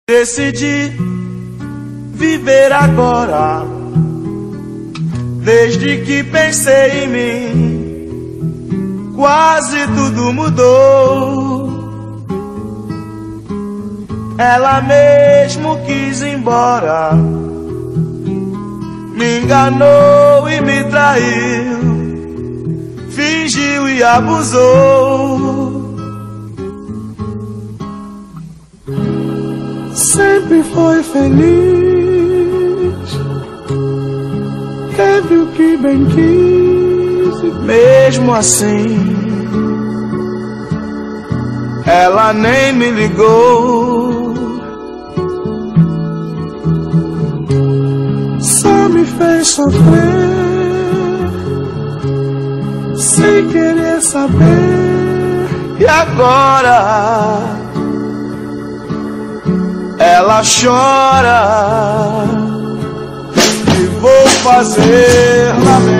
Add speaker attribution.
Speaker 1: Decidi viver agora. Desde que pensei em mim, quase tudo mudou. Ela mesmo quis ir embora, me enganou e me traiu, fingiu e abusou. Sempre foi feliz, teve o que bem quis, e mesmo assim ela nem me ligou. Só me fez sofrer, sem querer saber. E agora ela chora, e vou fazer lamento.